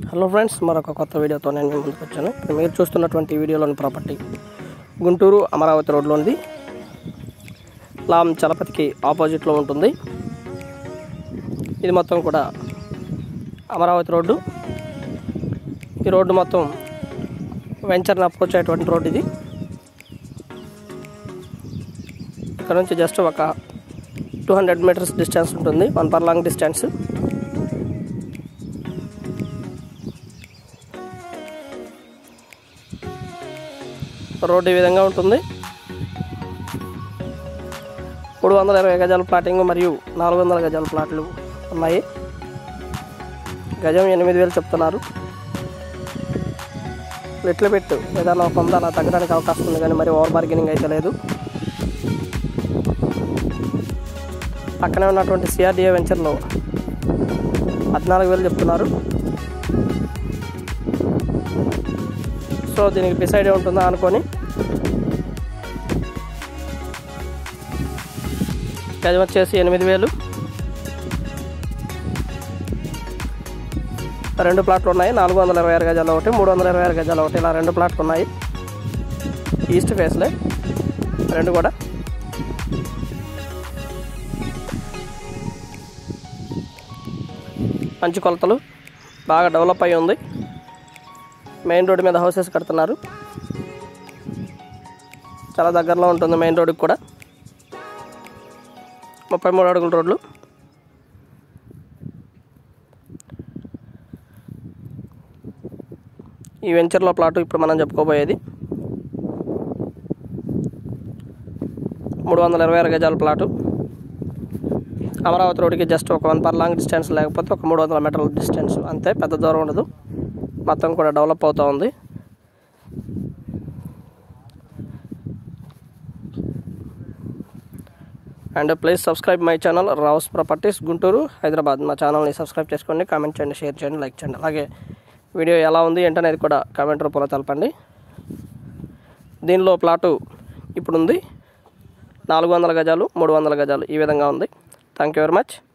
Hello friends, మరొక కొత్త వీడియోతో నేను మీ ముందుకు వచ్చాను. ఇప్పుడు మీరు చూస్తున్నటువంటి వీడియోలోని ప్రాపర్టీ గుంటూరు అమరావతి రోడ్లో ఉంది. లామ్ చలపతికి ఆపోజిట్లో ఉంటుంది. ఇది మొత్తం కూడా అమరావతి రోడ్డు. ఈ రోడ్డు మొత్తం వెంచర్ని అప్రోచ్ అయ్యేటువంటి రోడ్డు ఇది. ఇక్కడ నుంచి జస్ట్ ఒక 200 మీటర్స్ డిస్టెన్స్ ఉంటుంది, 1 ఫర్లాంగ్ డిస్టెన్స్. రోడ్డు ఈ విధంగా ఉంటుంది. 320 గజాల ప్లాటింగ్ మరియు 400 గజాల ప్లాట్లు ఉన్నాయి. గజం 8,000 చెప్తున్నారు. లిటిల్ బిట్ ఏదైనా ఒక అలా తగ్గడానికి అవకాశం ఉంది, కానీ మరి ఓవర్ బార్గెనింగ్ అయితే లేదు. పక్కనే ఉన్నటువంటి సిఆర్డిఏ వెంచర్లో 14,000 చెప్తున్నారు. సో దీనికి డిసైడ్ ఉంటుందా అనుకొని గజం వచ్చేసి 8,000. 2 ప్లాట్లు ఉన్నాయి. 426 గజాలు ఒకటి, 326 గజాలు ఒకటి, ఇలా 2 ప్లాట్లు ఉన్నాయి. ఈస్ట్ ఫేస్లే 2 కూడా. మంచి కొలతలు, బాగా డెవలప్ అయ్యి ఉంది. మెయిన్ రోడ్డు మీద హౌసెస్ కడుతున్నారు. చాలా దగ్గరలో ఉంటుంది మెయిన్ రోడ్డుకి కూడా. 33 అడుగుల రోడ్లు. ఈ వెంచర్లో ప్లాటు ఇప్పుడు మనం చెప్పుకోబోయేది 326 గజాల ప్లాటు. అమరావతి రోడ్డుకి జస్ట్ ఒక 1 ఫర్లాంగ్ డిస్టెన్స్, లేకపోతే ఒక 300 మీటర్ల డిస్టెన్స్, అంతే. పెద్ద దూరం ఉండదు. మొత్తం కూడా డెవలప్ అవుతూ ఉంది. And please subscribe my channel Raos properties Guntur, Hyderabad. మా ఛానల్ని సబ్స్క్రైబ్ చేసుకోండి, కామెంట్ చేయండి, షేర్ చేయండి, లైక్ చేయండి. అలాగే వీడియో ఎలా ఉంది ఏంటనేది కూడా కామెంట్ రూపంలో తెలపండి. దీనిలో ప్లాటు ఇప్పుడుంది 400 గజాలు, 300 గజాలు, ఈ విధంగా ఉంది. Thank you very much.